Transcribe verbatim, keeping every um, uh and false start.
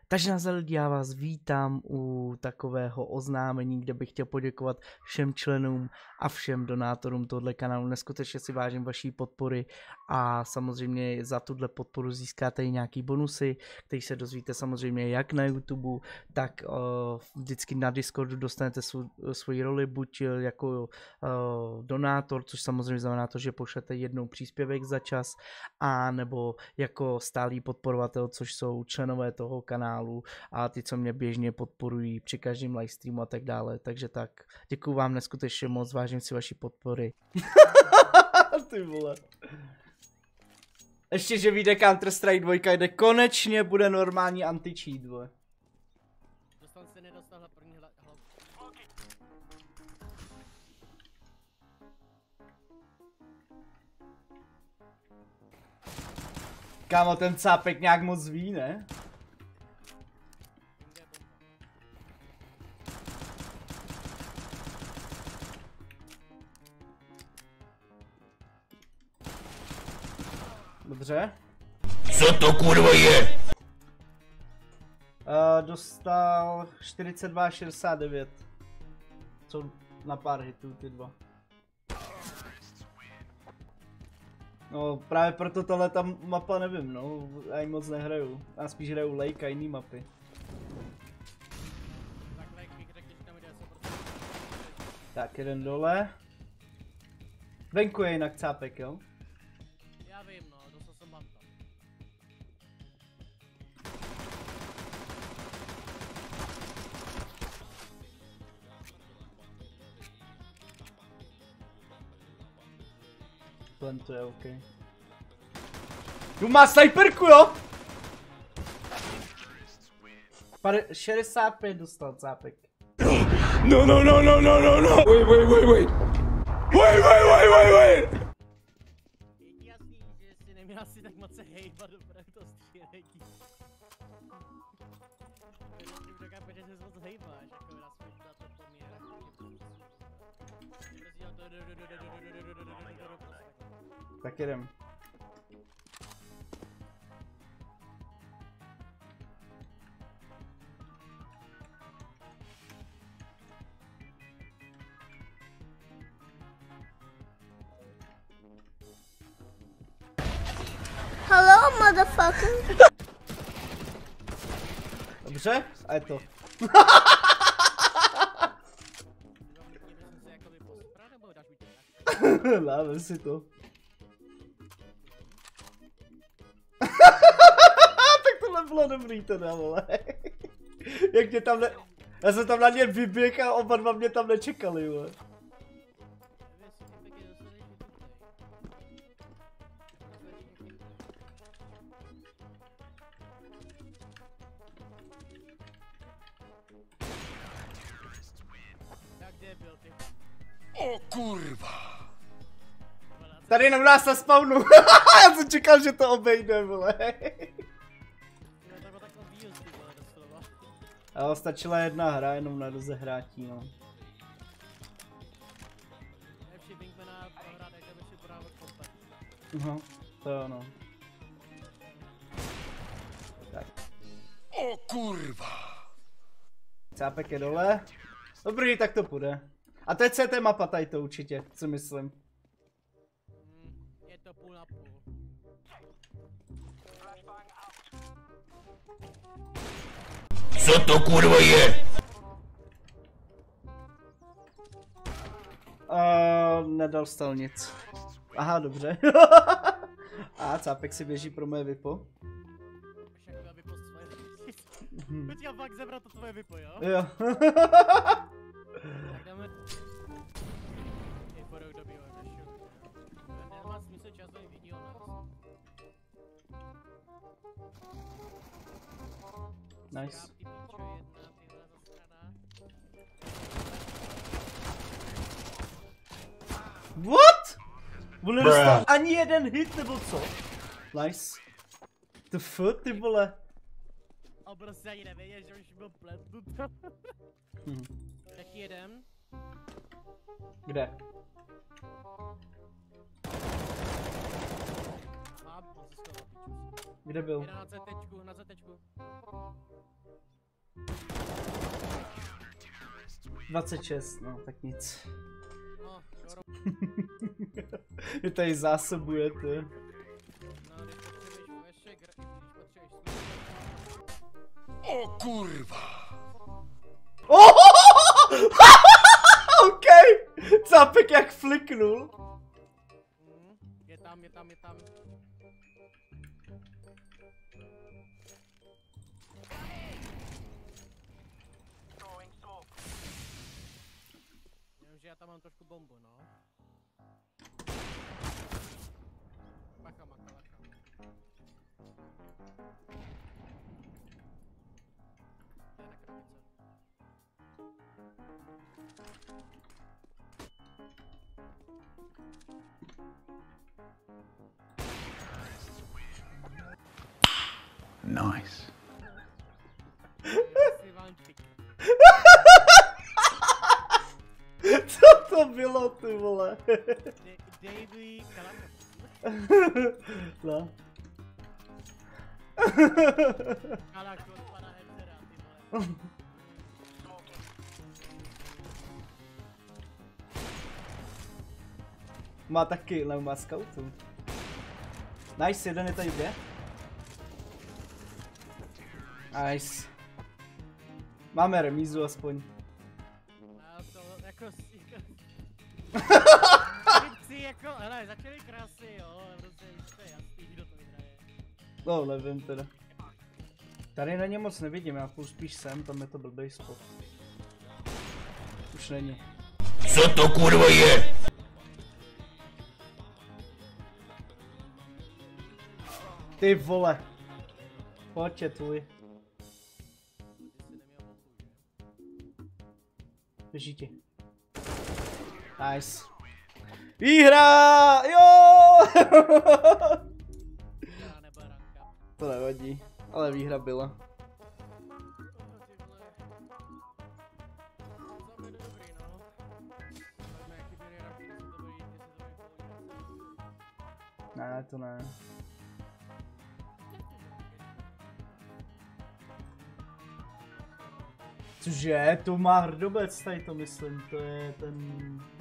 Takže na lidi, já vás vítám u takového oznámení, kde bych chtěl poděkovat všem členům a všem donátorům tohle kanálu. Neskutečně si vážím vaší podpory a samozřejmě za tuhle podporu získáte i nějaký bonusy, který se dozvíte samozřejmě jak na YouTube, tak uh, vždycky na Discordu dostanete svou, svoji roli, buď jako uh, donátor, což samozřejmě znamená to, že pošlete jednou příspěvek za čas, a nebo jako stálý podporovatel, což jsou členové toho kanálu a ty, co mě běžně podporují při každém livestreamu a tak dále. Takže tak, děkuju vám neskutečně moc, vážím si vaší podpory. Ty vole. Ještě, že vyjde Counter-Strike dva, kde konečně bude normální anti-cheat, vole. Dostal se, nedostal na první hlavu. Kámo, ten cápek nějak moc ví, ne? Dobře. Co to kurva je? Uh, dostal čtyřicet dva šedesát devět. Co na pár hitů ty dva. No právě proto tohle tam mapa nevím, no, já ji moc nehraju. Já spíš hraju Lake a jiný mapy. Tak jeden dole. Venku je jinak cápek, jo? Já vím, no, dostal jsem manta. Plen to je OK. Tu má sniperku, jo? Pade šedesát pět dostal cápek. No, no, no, no, no, no, no. Wait, wait, wait, wait. Wait, wait, wait, wait, wait. Je jasný, že si neměl asi tak moc se hejbat do to střílejtí. Když už dokáže, že se moc hejbáš, jako na svůj na to poměr. Tak jedem. Hello, motherfucker. Dobře, a je to. Dáme si to. Tak tohle bylo dobrý teda, vole. Jak mě tam ne... Já jsem tam na ně vyběh a oba dva mě tam nečekali, vole. O kurva. Tady jenom nás na spawnu. Já jsem čekal, že to obejde, vole. Ale stačila jedna hra, jenom na rozehrátí, no. No, to jo, no. Tak. O kurva. Cápek je dole. Dobrý, tak to půjde. A to je C T mapa tady to určitě, co myslím. Je to půl na půl. Co to kurva je? Uh, nedostal nic. Aha, dobře. A cápek si běží pro moje vypo. Počkej, fakt zebrat to tvoje vypo, jo? Jo. Tak dáme... Je porok dobývá, nešu. Nemá smysl časový video nás. Nice. What? On nedostal ani jeden hit, nebo co? Nice. The fuck, ty vole. A prostě ani nevěděl, že už byl pletnut. Hm. Tak jedem. Kde? Mám, on se schoval. Kde byl? Jde na zetečku, na zetečku. dvacet šest, no tak nic. No, skoro. Vy tady zásobujete. No, když potřebuješ vešek, když potřebuješ smysl. O kurwa! OK! Cápek jak fliknul. Mm, je tam, je tam, je tam. Jenomže já tam mám trošku bombu, no. Bacha, maka, bacha. To je na krabice. Nice. Asi vančík. Co to bylo, ty vole? Davey Kalaka. No. Kalak od pana Hemzera, ty vole. Má taky, ale má scoutu. Nice, jeden je tady kde? Nice. Máme remízu aspoň. A to jako si si jako, hele, začaly krásy, jo, prostě už to je jasný, kdo to vyhraje. No, nevím teda. Tady na ně moc nevidím, já půjdu spíš sem, tam je to blbej spot. Už není. Co to kurva je? Ty vole. Pojď je tvůj. Drží ti. Nice. Výhra! Jo! Já nebude ranka. To nevadí, ale výhra byla. Tohle ty vole. To bude dobrý, no. Pojďme, jaký byly ranky, jestli to bude jít, jestli to bude pohodě. Ne, to ne. Cože, to má hrdobec tady to myslím, to je ten...